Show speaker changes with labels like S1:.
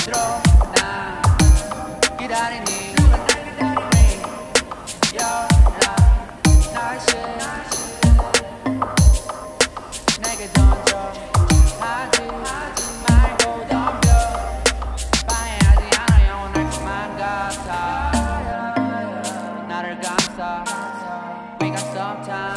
S1: 난 기다리니 날씨 내게 던져 하지 말고 덤벼 방해하지 않아 영원할 것만 같아 나를 감싸 We got some time